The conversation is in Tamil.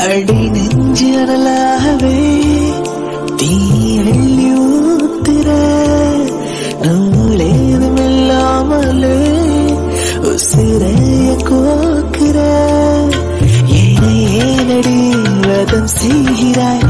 அடி நெஞ்சு அனலாகவே தீ அள்ளி ஊத்துற நம்மளேதும் இல்லாமலே உசிரைய கோக்குற ஏனடி வதம் செய்கிறாய்